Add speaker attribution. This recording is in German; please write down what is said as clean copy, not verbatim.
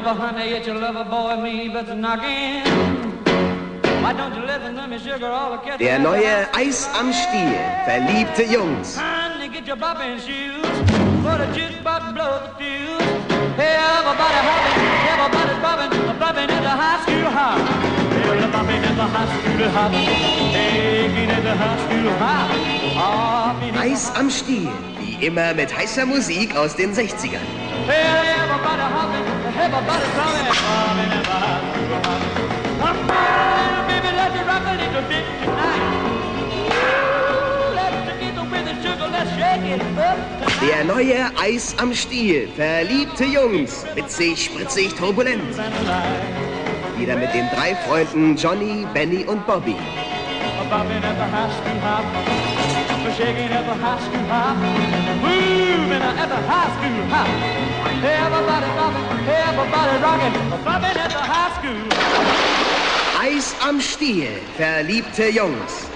Speaker 1: river, honey, it's your lover boy, me, but knocking. Why don't you listen to me, sugar, all the kids?
Speaker 2: Der neue Eis am Stiel, verliebte Jungs.
Speaker 1: Honey, get your bopping shoes, for the jukebox blow the fuse. Hey, everybody hopping, everybody's bopping, bopping at the high school hop. Hey, the bopping at the high school hop. Hey, get at the high school hop.
Speaker 2: Eis am Stiel, wie immer mit heißer Musik aus den 60ern.
Speaker 1: Hey, everybody hopping, everybody's bopping, bopping at the high school hop. Baby, let me rock a little bit tonight. Ooh, let's get with the sugar, let's shake it up tonight.
Speaker 2: Der neue Eis am Stiel, verliebte Jungs, witzig, spritzig, turbulent. Wieder mit den 3 Freunden Johnny, Benny und Bobby.
Speaker 1: Bopping at the high school hop, shaking at the high school hop, moving at the high school hop. Everybody bopping, everybody rocking, bopping at the high school.
Speaker 2: Eis am Stiel, verliebte Jungs.